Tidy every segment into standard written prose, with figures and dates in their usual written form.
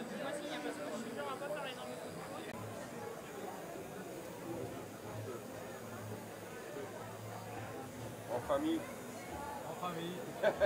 Moi aussi, parce que je suis genre à pas faire énormément. En famille. En famille.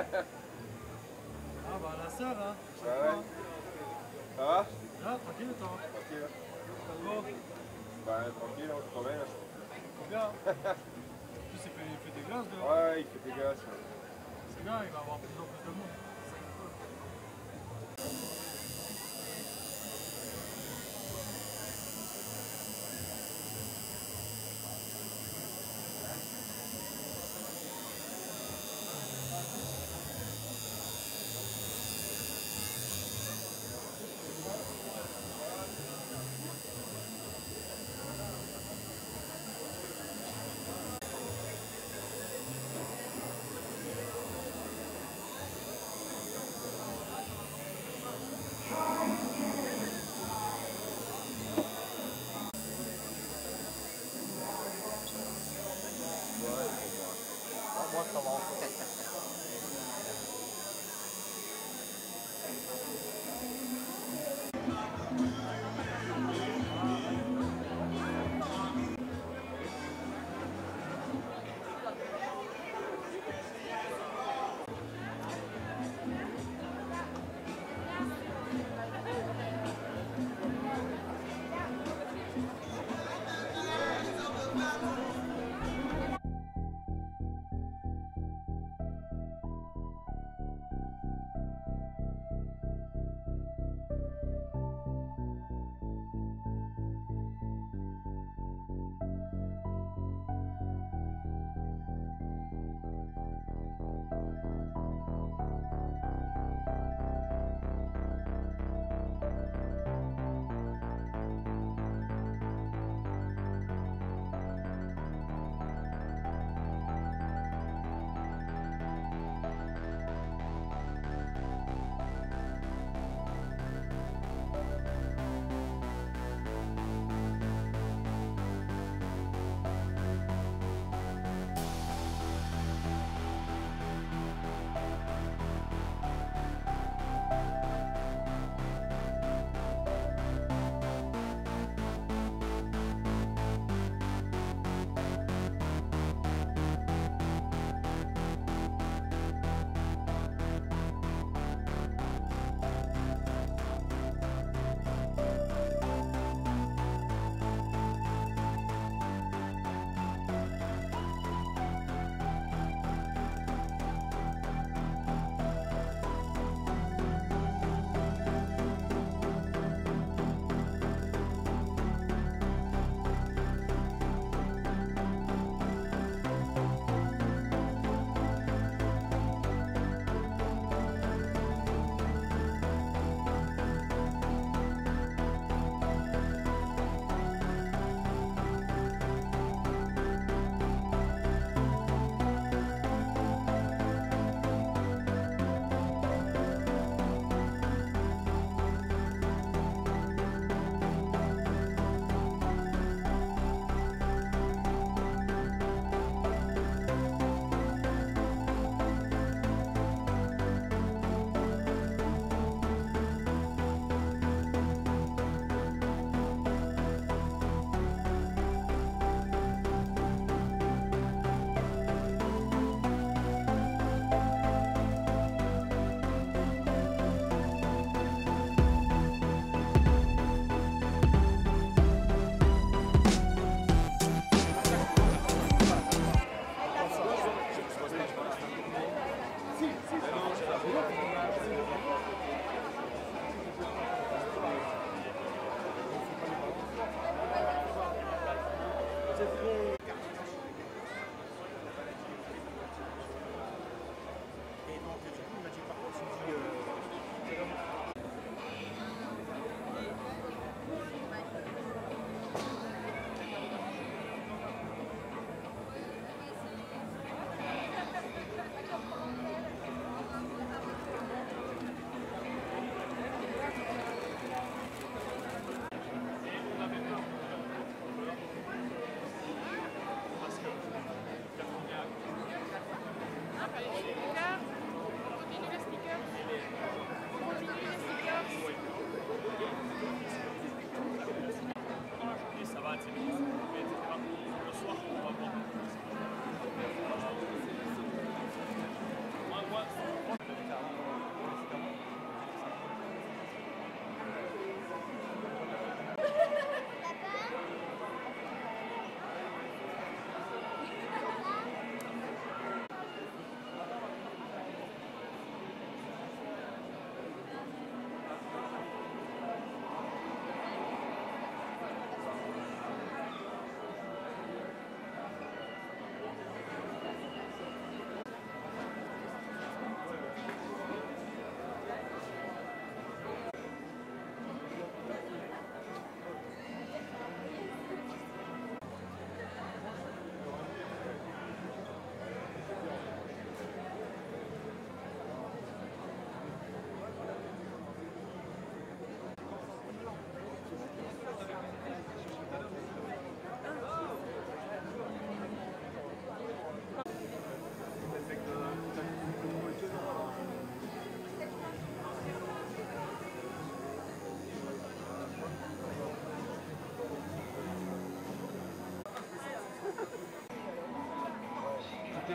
Ah bah la sœur hein. Ouais, ouais. Ça va? Là, tranquille toi. Tranquille. Bon. Ben tranquille, on se promène. C'est bien. En plus il fait des glaces dehors. Ouais, il fait dégueulasse. C'est bien, il va y avoir de plus en plus de monde. Moi, ça va.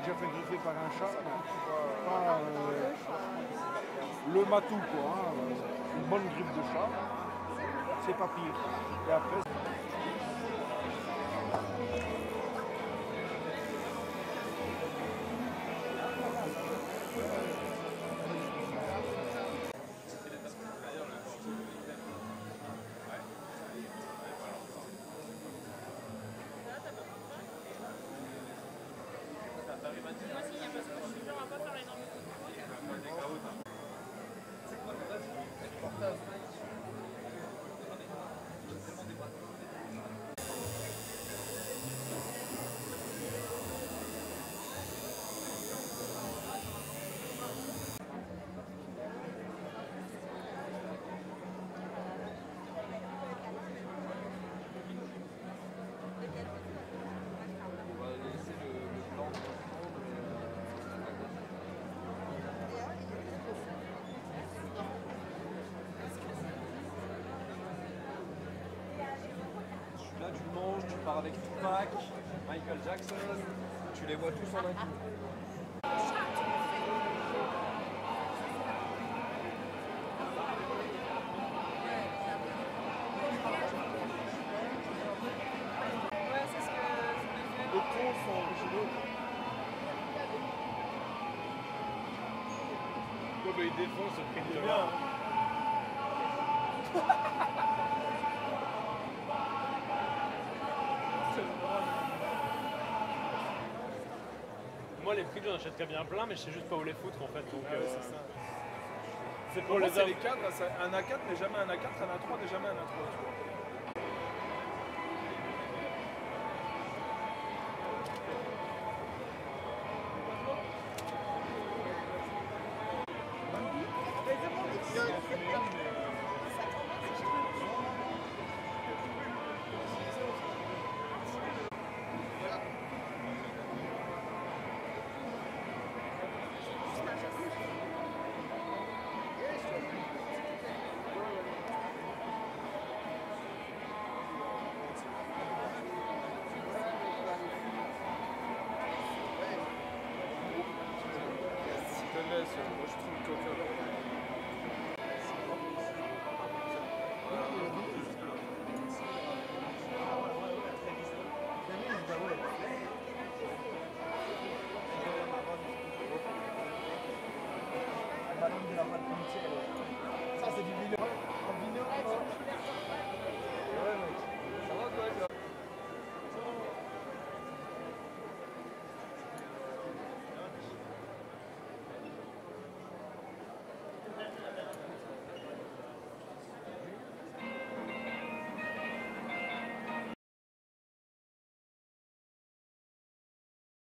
déjà fait greffer par un chat. Pas le matou, quoi. Hein, une bonne griffe de chat. C'est pas pire. Et après, Moi aussi, il y a parce que je suis genre à pas faire énormément de foot. On va laisser le blanc Là, tu le manges, tu pars avec Tupac, Michael Jackson, tu les vois tous en un coup. Ouais, c'est ce que je voulais faire. les troncs sont originaux. Ouais, bah, il défonce le prix de Bien. bien. Moi, les frites, j'en achèterais bien plein, mais je sais juste pas où les foutre en fait. Donc, C'est ça. c'est Pour pour moi, les c'est hommes. les cadres. Un A4 n'est jamais un A4, un A3 n'est jamais un A3. Tu vois. Je te laisse, moi je trouve coca. Ça, c'est du vineux. En vineux,